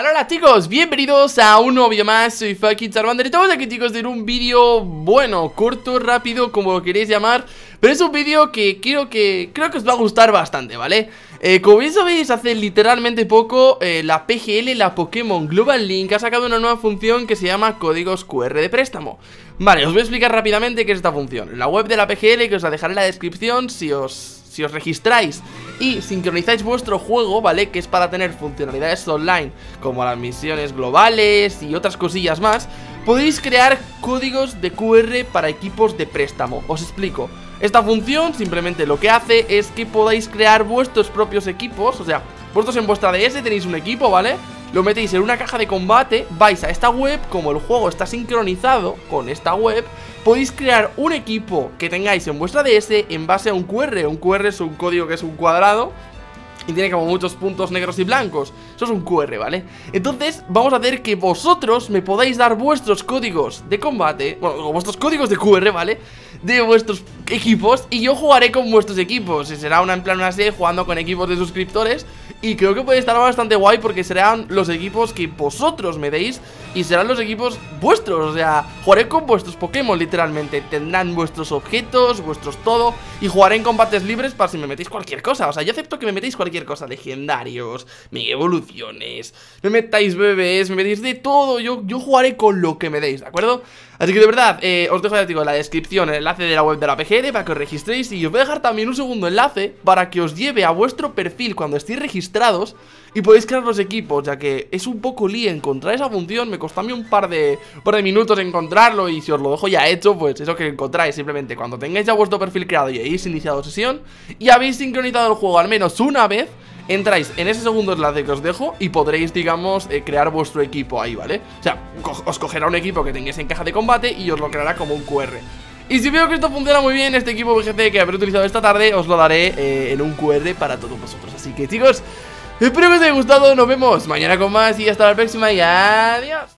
Hola chicos, bienvenidos a un nuevo vídeo más, soy Fucking Charmander y estamos aquí chicos en un vídeo, bueno, corto, rápido, como lo queréis llamar. Pero es un vídeo que creo que os va a gustar bastante, ¿vale? Como bien sabéis, hace literalmente poco la PGL, la Pokémon Global Link, ha sacado una nueva función que se llama códigos QR de préstamo. Vale, os voy a explicar rápidamente qué es esta función. La web de la PGL, que os la dejaré en la descripción si os registráis y sincronizáis vuestro juego, ¿vale? Que es para tener funcionalidades online como las misiones globales y otras cosillas más. Podéis crear códigos de QR para equipos de préstamo. Os explico. Esta función simplemente lo que hace es que podáis crear vuestros propios equipos. O sea, vosotros en vuestra DS tenéis un equipo, ¿vale? Lo metéis en una caja de combate, vais a esta web, como el juego está sincronizado con esta web, podéis crear un equipo que tengáis en vuestra DS en base a un QR. Un QR es un código que es un cuadrado y tiene como muchos puntos negros y blancos. Eso es un QR, ¿vale? Entonces vamos a hacer que vosotros me podáis dar vuestros códigos de combate, bueno, vuestros códigos de QR, ¿vale? De vuestros equipos y yo jugaré con vuestros equipos. Y será en plan una serie jugando con equipos de suscriptores. Y creo que puede estar bastante guay porque serán los equipos que vosotros me deis y serán los equipos vuestros. O sea, jugaré con vuestros Pokémon literalmente. Tendrán vuestros objetos, vuestros todo. Y jugaré en combates libres para si me metéis cualquier cosa. O sea, yo acepto que me metéis cualquier cosa. Legendarios, mega evoluciones, me metáis bebés, me metéis de todo. Yo jugaré con lo que me deis, ¿de acuerdo? Así que de verdad, os dejo ya, digo, en la descripción el enlace de la web de la PGL para que os registréis. Y os voy a dejar también un segundo enlace para que os lleve a vuestro perfil cuando estéis registrados y podéis crear los equipos, ya que es un poco lío encontrar esa función. Me costó a mí un par de minutos encontrarlo. Y si os lo dejo ya hecho, pues eso que encontráis simplemente cuando tengáis ya vuestro perfil creado y hayáis iniciado sesión y habéis sincronizado el juego al menos una vez, entráis en ese segundo enlace que os dejo y podréis, digamos, crear vuestro equipo ahí, ¿vale? O sea, os cogerá un equipo que tengáis en caja de combate y os lo creará como un QR. Y si veo que esto funciona muy bien, este equipo VGC que habré utilizado esta tarde, os lo daré en un QR para todos vosotros. Así que chicos, espero que os haya gustado, nos vemos mañana con más y hasta la próxima y adiós.